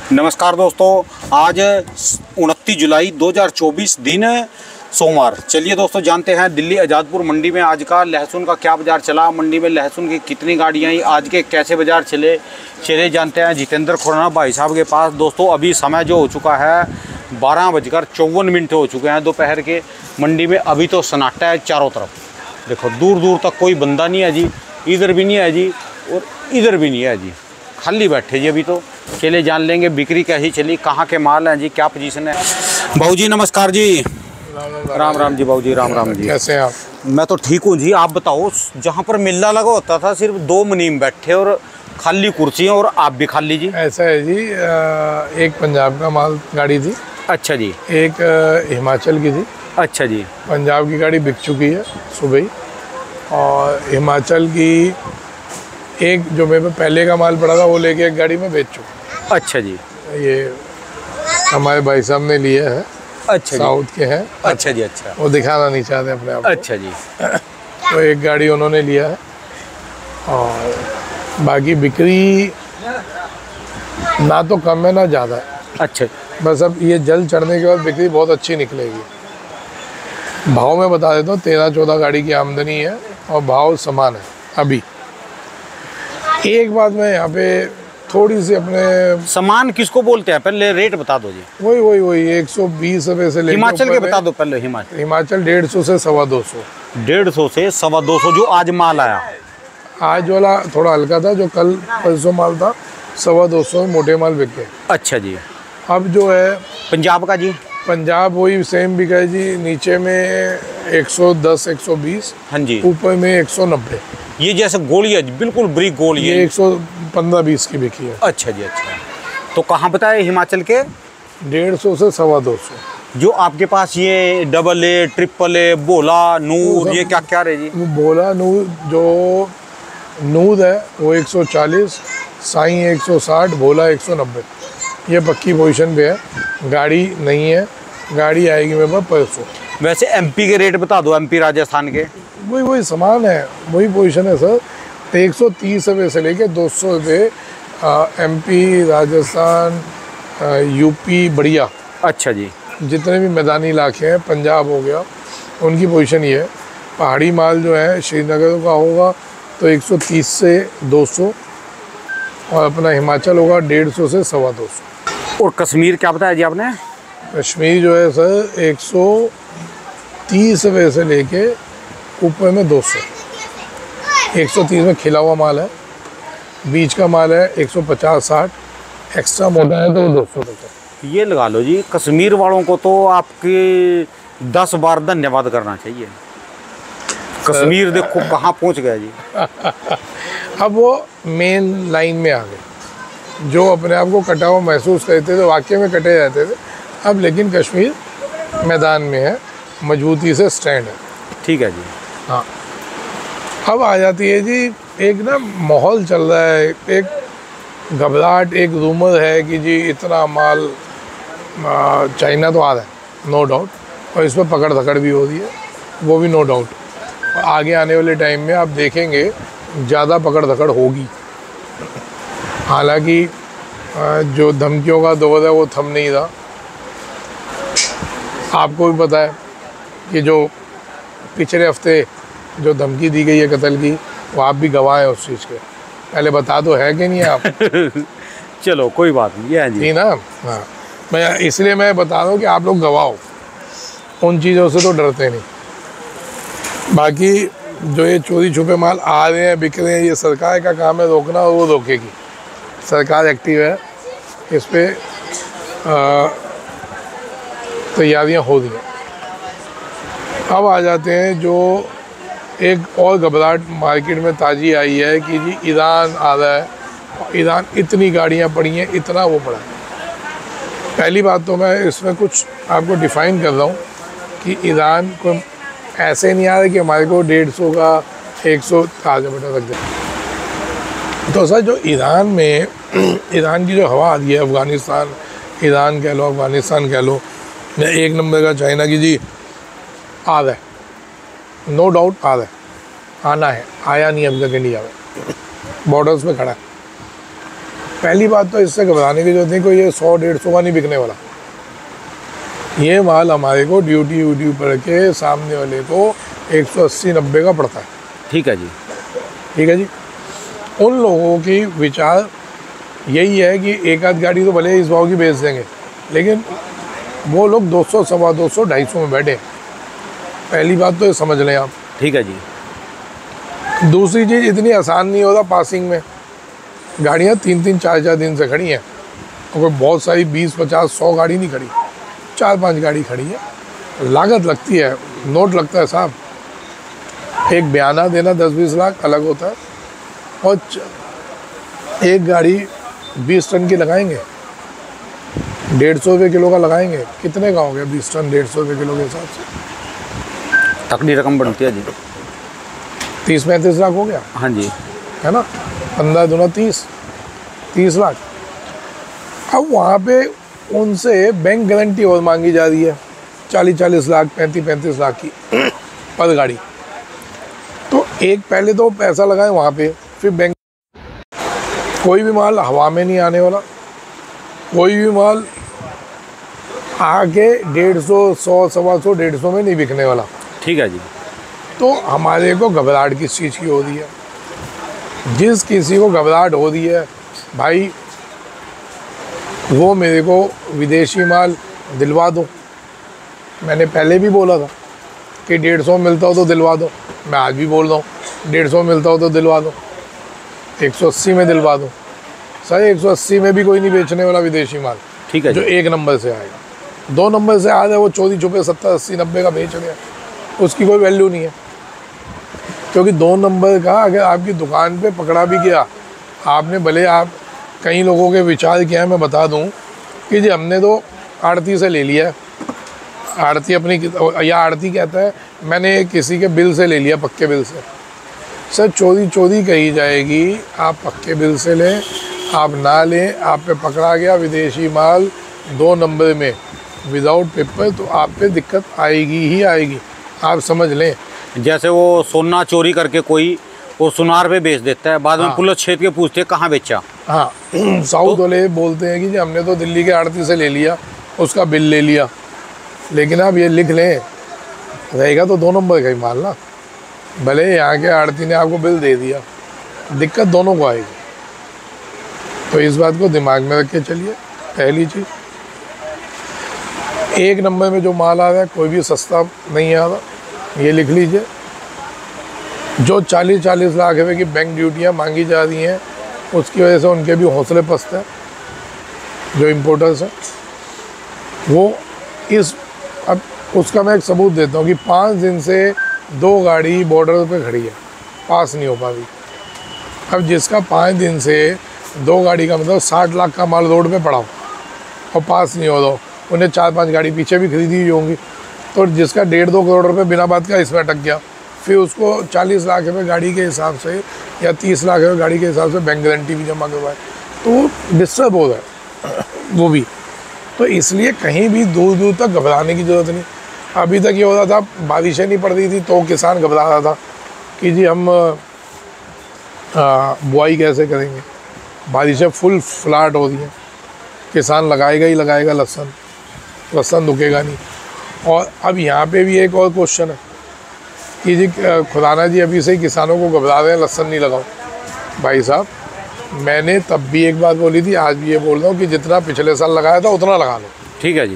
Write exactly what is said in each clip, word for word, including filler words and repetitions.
नमस्कार दोस्तों, आज उनतीस जुलाई दो हज़ार चौबीस दिन सोमवार। चलिए दोस्तों, जानते हैं दिल्ली आज़ादपुर मंडी में आज का लहसुन का क्या बाज़ार चला, मंडी में लहसुन की कितनी गाड़ियाँ आई, आज के कैसे बाज़ार चले। चलिए जानते हैं जितेंद्र खुराना भाई साहब के पास। दोस्तों अभी समय जो हो चुका है बारह बजकर चौवन मिनट हो चुके हैं दोपहर के। मंडी में अभी तो सन्नाटा है चारों तरफ, देखो दूर दूर तक कोई बंदा नहीं है जी, इधर भी नहीं है जी और इधर भी नहीं है जी, खाली बैठे जी अभी तो। चलिए जान लेंगे बिक्री कैसी चली, कहाँ के माल हैं जी, क्या पोजीशन है। भाऊ जी नमस्कार जी। राम राम जी भाऊ जी, राम राम जी। कैसे हैं आप? मैं तो ठीक हूँ जी, आप बताओ। जहाँ पर मेला लगा होता था सिर्फ दो मुनीम बैठे और खाली कुर्सियाँ, और आप भी खाली जी। ऐसा है जी, एक पंजाब का माल गाड़ी थी। अच्छा जी। एक हिमाचल की थी। अच्छा जी। पंजाब की गाड़ी बिक चुकी है सुबह ही, और हिमाचल की एक जो मेरे पे पहले का माल पड़ा था वो लेके एक गाड़ी में बेच चुका। अच्छा जी। ये हमारे भाई साहब ने लिया है। अच्छा, साउथ के हैं। अच्छा जी। अच्छा, वो दिखाना नहीं चाहते अपने आप। अच्छा जी। तो एक गाड़ी उन्होंने लिया है, और बाकी बिक्री ना तो कम है ना ज़्यादा है। अच्छा, बस अब ये जल चढ़ने के बाद बिक्री बहुत अच्छी निकलेगी। भाव में बता देता हूँ, तेरह चौदह गाड़ी की आमदनी है और भाव समान है अभी। एक बात मैं यहाँ पे थोड़ी सी अपने सामान किसको बोलते हैं, पहले रेट बता दो जी। वही वही वही एक सौ बीस रुपये से लेकर हिमाचल के बता दो पहले। हिमाचल हिमाचल डेढ़ सौ से सवा दो सौ डेढ़ सौ से सवा दो सौ जो आज माल आया। आज वाला थोड़ा हल्का था, जो कल परसों माल था सवा दो सौ मोटे माल बिके। अच्छा जी। अब जो है पंजाब का जी, पंजाब वही सेम बिका है जी। नीचे में एक सौ दस एक सौ बीस, हाँ जी, ऊपर में एक सौ नब्बे। ये जैसे गोली है बिल्कुल ब्रीक गोली, ये एक सौ पंद्रह बीस की बिकी है। अच्छा जी। अच्छा, तो कहाँ बताए हिमाचल के? डेढ़ सौ से सवा दौ सौ। जो आपके पास ये डबल ए, ट्रिपल ए, बोला, नूर, ये क्या क्या रहे जी? बोला नूर, जो नूर है वो एक सौ चालीस, साई एक सौ साठ, भोला एक सौ नब्बे। ये पक्की पोजीशन पे है, गाड़ी नहीं है, गाड़ी आएगी मेरे पास परसों। वैसे एमपी के रेट बता दो, एमपी राजस्थान के। वही वही समान है, वही पोजीशन है सर। एक सौ तीस रुपये से लेके दो सौ रुपये एमपी, राजस्थान, यूपी, बढ़िया। अच्छा जी। जितने भी मैदानी इलाके हैं, पंजाब हो गया, उनकी पोजीशन ये है। पहाड़ी माल जो है श्रीनगर का होगा तो एक सौ तीस से दो सौ, और अपना हिमाचल होगा डेढ़ सौ से सवा दो सौ। और कश्मीर क्या बताया जी आपने? कश्मीर जो है सर एक सौ तीस रुपये से लेके ऊपर में दो सौ। एक सौ तीस में खिला हुआ माल है, बीच का माल है एक सौ पचास साठ, एक्स्ट्रा मोटा है तो दो सौ रुपये। ये लगा लो जी, कश्मीर वालों को तो आपके दस बार धन्यवाद करना चाहिए। कश्मीर देखो कहाँ पहुँच गया जी। अब वो मेन लाइन में आ गए, जो अपने आप को कटा हुआ महसूस करते थे वाकई में कटे जाते थे। अब लेकिन कश्मीर मैदान में है, मजबूती से स्टैंड है। ठीक है जी। हाँ, अब आ जाती है जी, एक ना माहौल चल रहा है, एक घबराहट, एक रूमर है कि जी इतना माल चाइना तो आ रहा है, नो डाउट, और इस पर पकड़ धकड़ भी हो रही है, वो भी नो डाउट। आगे आने वाले टाइम में आप देखेंगे ज़्यादा पकड़ धकड़ होगी। हालांकि जो धमकियों का दौर है वो थम नहीं रहा। आपको भी पता है कि जो पिछले हफ्ते जो धमकी दी गई है कत्ल की, वो आप भी गवाह हैं उस चीज़ के। पहले बता दो है कि नहीं आप? चलो कोई बात नहीं है जी। नहीं ना? हाँ, मैं इसलिए मैं बता रहा हूँ कि आप लोग गवाह हो, उन चीज़ों से तो डरते नहीं। बाकी जो ये चोरी छुपे माल आ रहे हैं, बिक रहे हैं, ये सरकार का काम है रोकना, और वो रोकेगी। सरकार एक्टिव है इस पर, तैयारियां हो रही हैं। अब आ जाते हैं जो एक और घबराहट मार्केट में ताज़ी आई है कि जी ईरान आ रहा है, ईरान इतनी गाड़ियां पड़ी हैं, इतना वो पड़ा है। पहली बात तो मैं इसमें कुछ आपको डिफ़ाइन कर रहा हूँ कि ईरान को ऐसे नहीं आ रहा कि हमारे को डेढ़ सौ का एक सौ ताज़ा बेटा रख जाए। तो सर जो ईरान में ईरान की जो हवा आ रही है, अफ़गानिस्तान, ईरान कह लो, अफ़गानिस्तान कह लो, या एक नंबर का चाइना की जी आ रहा है, नो डाउट आ रहा है, आना है, आया नहीं अभी तक इंडिया में, बॉर्डर्स पे खड़ा है। पहली बात तो इससे घबराने की जरूरत नहीं, कोई ये सौ डेढ़ सौ का नहीं बिकने वाला। ये माल हमारे को ड्यूटी व्यूटी पड़ के सामने वाले को एक सौ अस्सी नब्बे का पड़ता है। ठीक है जी। ठीक है जी। उन लोगों की विचार यही है कि एक आध गाड़ी तो भले इस भाव की बेच देंगे, लेकिन वो लोग दो सौ सवा दो सौ ढाई सौ में बैठे। पहली बात तो ये समझ लें आप। ठीक है जी। दूसरी चीज़, इतनी आसान नहीं होता पासिंग में। गाड़ियाँ तीन तीन चार चार दिन से खड़ी हैं, और कोई बहुत सारी बीस पचास सौ गाड़ी नहीं खड़ी, चार पांच गाड़ी खड़ी है। लागत लगती है, नोट लगता है साहब। एक बयाना देना दस बीस लाख अलग होता है, और एक गाड़ी बीस टन की लगाएंगे, डेढ़ सौ रुपये किलो का लगाएंगे, कितने का हो गया बीस टन डेढ़ सौ रुपये किलो के हिसाब से? तकड़ी रकम बनती है जी, तीस पैंतीस लाख हो गया। हाँ जी, है ना, पंद्रह दूना तीस, तीस लाख। अब वहाँ पे उनसे बैंक गारंटी और मांगी जा रही है, चालीस चालीस लाख पैंतीस पैंतीस लाख की पर गाड़ी। तो एक पहले तो पैसा लगाए वहाँ पे, फिर बैंक। कोई भी माल हवा में नहीं आने वाला, कोई भी माल आके डेढ़ सौ सौ सवा सौ डेढ़ सौ में नहीं बिकने वाला। ठीक है जी। तो हमारे को घबराहट किस चीज़ की हो रही है? जिस किसी को घबराहट हो रही है भाई, वो मेरे को विदेशी माल दिलवा दो। मैंने पहले भी बोला था कि डेढ़ सौ मिलता हो तो दिलवा दो, मैं आज भी बोल रहा हूँ डेढ़ सौ मिलता हो तो दिलवा दो, एक सौ अस्सी में दिलवा दो। सर एक सौ अस्सी में भी कोई नहीं बेचने वाला विदेशी माल। ठीक है जो एक नंबर से आएगा, दो नंबर से आ जाए वो चोरी छुपे सत्तर अस्सी नब्बे का बेच रहे हैं, उसकी कोई वैल्यू नहीं है। क्योंकि दो नंबर का अगर आपकी दुकान पे पकड़ा भी गया, आपने भले, आप कई लोगों के विचार किया है, मैं बता दूं कि जी हमने तो आड़ती से ले लिया, आड़ती अपनी, या आड़ती कहता है मैंने किसी के बिल से ले लिया, पक्के बिल से। सर चोरी चोरी कही जाएगी, आप पक्के बिल से लें, आप ना लें, आप पे पकड़ा गया विदेशी माल दो नंबर में विदाउट पेपर, तो आप पे दिक्कत आएगी ही आएगी, आप समझ लें। जैसे वो सोना चोरी करके कोई वो सुनार पे बेच देता है, बाद में हाँ। पुलिस छेद के पूछते हैं कहाँ बेचा। हाँ साउथ वाले बोलते हैं कि जी हमने तो दिल्ली के आड़ती से ले लिया, उसका बिल ले लिया। लेकिन आप ये लिख लें, रहेगा तो दो नंबर का ही माल ना, भले यहाँ के आड़ती ने आपको बिल दे दिया, दिक्कत दोनों को आएगी। तो इस बात को दिमाग में रख के चलिए। पहली चीज़, एक नंबर में जो माल आ रहा है कोई भी सस्ता नहीं आ रहा, ये लिख लीजिए। जो चालीस चालीस लाख रुपए की बैंक ड्यूटियाँ मांगी जा रही हैं, उसकी वजह से उनके भी हौसले पस्त हैं जो इम्पोर्टर्स हैं। वो इस, अब उसका मैं एक सबूत देता हूँ कि पाँच दिन से दो गाड़ी बॉर्डर पे खड़ी है, पास नहीं हो पा रही। अब जिसका पाँच दिन से दो गाड़ी का मतलब साठ लाख का माल रोड पे पड़ा हो और पास नहीं हो रहा, उन्हें चार पांच गाड़ी पीछे भी खरीदी हुई होंगी। तो जिसका डेढ़ दो करोड़ रुपए बिना बात का इसमें अटक गया, फिर उसको चालीस लाख रुपए गाड़ी के हिसाब से या तीस लाख रुपए गाड़ी के हिसाब से बैंक गारंटी भी जमा करवाए, तो डिस्टर्ब हो रहा है वो भी। तो इसलिए कहीं भी दूर दूर तक घबराने की ज़रूरत नहीं। अभी तक ये हो रहा था, बारिशें नहीं पड़ रही थी तो किसान घबरा रहा था कि जी हम बुआई कैसे करेंगे, बारिशें फुल फ्लैट हो रही हैं, किसान लगाएगा ही लगाएगा लहसुन, लहसुन रुकेगा नहीं। और अब यहाँ पे भी एक और क्वेश्चन है कि जी खुदाना जी अभी से ही किसानों को घबरा रहे हैं लहसुन नहीं लगाओ। भाई साहब मैंने तब भी एक बात बोली थी, आज भी ये बोल रहा हूँ कि जितना पिछले साल लगाया था उतना लगा लो। ठीक है जी।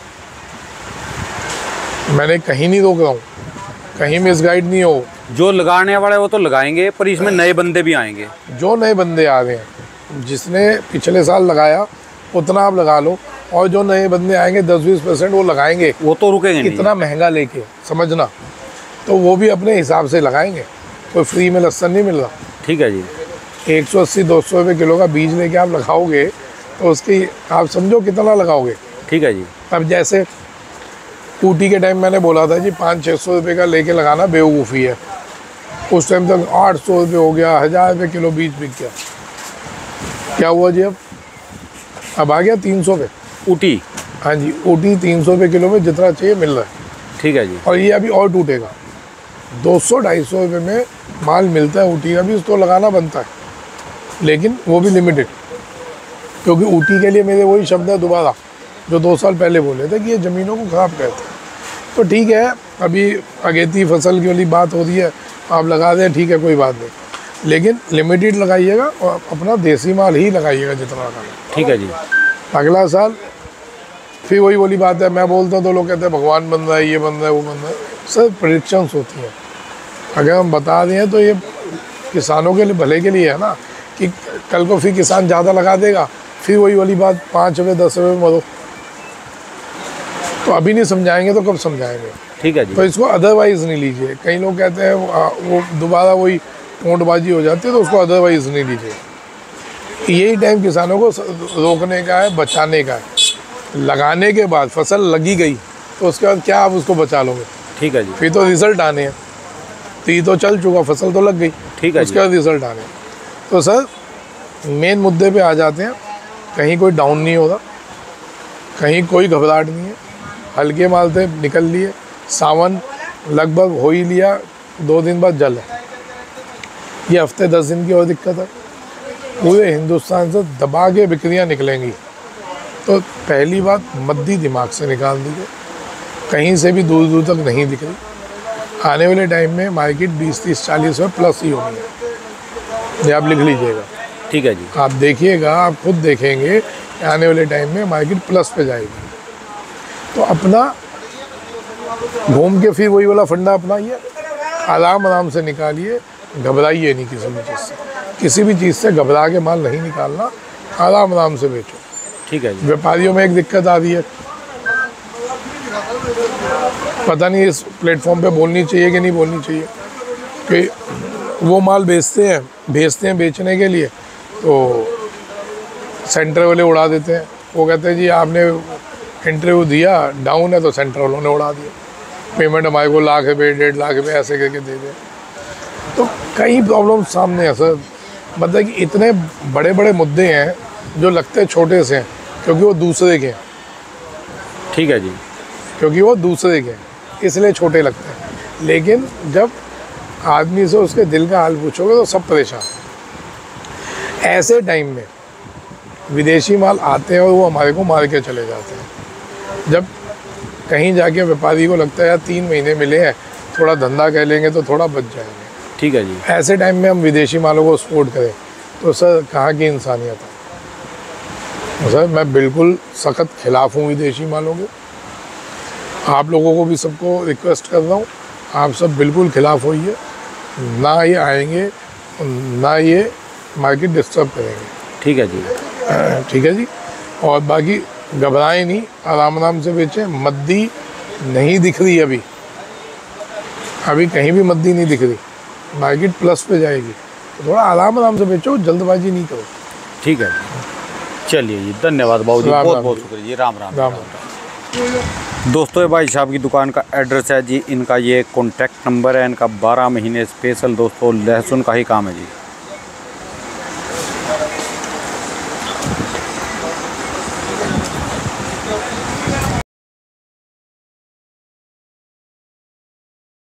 मैंने कहीं नहीं रोक रहा हूँ, कहीं मिसगाइड नहीं हो। जो लगाने वाले वो तो लगाएंगे, पर इसमें नए बंदे भी आएंगे। जो नए बंदे आ रहे हैं, जिसने पिछले साल लगाया उतना आप लगा लो, और जो नए बंदे आएंगे दस बीस परसेंट वो लगाएंगे, वो तो रुकेंगे नहीं। इतना महंगा लेके, समझना, तो वो भी अपने हिसाब से लगाएंगे। कोई फ्री में लहसुन नहीं मिल रहा। ठीक है जी। एक सौ अस्सी दो सौ रुपये किलो का बीज लेके आप लगाओगे तो उसकी आप समझो कितना लगाओगे। ठीक है जी। अब जैसे ऊटी के टाइम मैंने बोला था जी पाँच छः सौ रुपये का लेके लगाना बेवकूफ़ी है, उस टाइम तक आठ सौ रुपये हो गया, हज़ार रुपये किलो बीज बिक गया। क्या हुआ जी? अब अब आ गया तीन सौ पे ऊटी। हाँ जी, ऊटी तीन सौ रुपये किलो में जितना चाहिए मिल रहा है। ठीक है जी। और ये अभी और टूटेगा, दो सौ ढाई सौ रुपये में माल मिलता है ऊटी का भी, उसको लगाना बनता है, लेकिन वो भी लिमिटेड। क्योंकि ऊटी के लिए मेरे वही शब्द है दोबारा जो दो साल पहले बोले थे कि ये ज़मीनों को ख़राब करते हैं। तो ठीक है, अभी अगेती फसल की वाली बात हो रही है, आप लगा दें, ठीक है, कोई बात नहीं, लेकिन लिमिटेड लगाइएगा और अपना देसी माल ही लगाइएगा जितना लगाना। ठीक है जी। अगला साल फिर वही वाली बात है, मैं बोलता हूँ तो लोग कहते हैं भगवान बन रहा है, ये बन रहा है, वो बन रहा है। सब प्रेडिक्शंस होती हैं। अगर हम बता दें तो ये किसानों के लिए भले के लिए है ना, कि कल को फिर किसान ज़्यादा लगा देगा, फिर वही वाली बात पाँच रुपये दस रुपये मरो। तो अभी नहीं समझाएंगे तो कब समझाएंगे? ठीक है जी। तो इसको अदरवाइज़ नहीं लीजिए। कई लोग कहते हैं वो दोबारा वही टोंटबाजी हो जाती है, तो उसको अदरवाइज़ नहीं लीजिए। यही टाइम किसानों को रोकने का है, बचाने का है। लगाने के बाद फसल लगी गई तो उसके बाद क्या आप उसको बचा लोगे? ठीक है जी। फिर तो रिज़ल्ट आने हैं। तो ये तो चल चुका, फसल तो लग गई, ठीक है, उसके बाद रिज़ल्ट आने। तो सर मेन मुद्दे पे आ जाते हैं। कहीं कोई डाउन नहीं हो रहा, कहीं कोई घबराहट नहीं है, हल्के माल से निकल लिए, सावन लगभग हो ही लिया, दो दिन बाद जल है। ये हफ्ते दस दिन की और दिक्कत है। पूरे हिंदुस्तान से दबा के बिक्रियाँ निकलेंगी। तो पहली बात मद्दी दिमाग से निकाल दीजिए, कहीं से भी दूर दूर तक नहीं दिख रही। आने वाले टाइम में मार्केट बीस तीस चालीस में प्लस ही होनी है, ये आप लिख लीजिएगा। ठीक है जी। आप देखिएगा, आप खुद देखेंगे कि आने वाले टाइम में मार्केट प्लस पे जाएगी। तो अपना घूम के फिर वही वाला फंडा अपनाइए, आराम आराम से निकालिए, घबराइए नहीं किसी भी चीज़ से। किसी भी चीज़ से घबरा के माल नहीं निकालना, आराम आराम से बेचो। ठीक है जी। व्यापारियों में एक दिक्कत आ रही है, पता नहीं इस प्लेटफॉर्म पे बोलनी चाहिए कि नहीं बोलनी चाहिए, कि वो माल बेचते हैं भेजते हैं बेचने के लिए, तो सेंटर वाले उड़ा देते हैं। वो कहते हैं जी आपने इंटरव्यू दिया, डाउन है, तो सेंटर वालों ने उड़ा दिया, पेमेंट हमारे को लाख रुपये डेढ़ लाख रुपये ऐसे करके दे दें। तो कई प्रॉब्लम सामने है सर। मतलब कि इतने बड़े बड़े मुद्दे हैं जो लगते हैं छोटे से हैं, क्योंकि वो दूसरे के हैं। ठीक है जी। क्योंकि वो दूसरे के हैं इसलिए छोटे लगते हैं, लेकिन जब आदमी से उसके दिल का हाल पूछोगे तो सब परेशान। ऐसे टाइम में विदेशी माल आते हैं और वो हमारे को मार के चले जाते हैं। जब कहीं जाके व्यापारी को लगता है यार तीन महीने मिले हैं, थोड़ा धंधा कर लेंगे तो थोड़ा बच जाएंगे। ठीक है जी। ऐसे टाइम में हम विदेशी मालों को सपोर्ट करें तो सर कहाँ की इंसानियत है? तो सर मैं बिल्कुल सख्त खिलाफ हूँ विदेशी मालों के। आप लोगों को भी सबको रिक्वेस्ट कर रहा हूँ, आप सब बिल्कुल खिलाफ होइए, ना ये आएंगे ना ये मार्केट डिस्टर्ब करेंगे। ठीक है जी। ठीक है जी। और बाकी घबराएं नहीं, आराम आराम से बेचें। मद्दी नहीं दिख रही अभी, अभी कहीं भी मद्दी नहीं दिख रही, मार्केट प्लस पे जाएगी, तो थोड़ा आराम आराम से बेचो, जल्दबाजी नहीं करो। ठीक है, चलिए जी, धन्यवाद बाबू जी, बहुत बहुत शुक्रिया जी। राम राम राम राम। दोस्तों ये भाई साहब की दुकान का एड्रेस है जी, इनका ये कॉन्टैक्ट नंबर है, इनका बारह महीने स्पेशल दोस्तों लहसुन का ही काम है जी।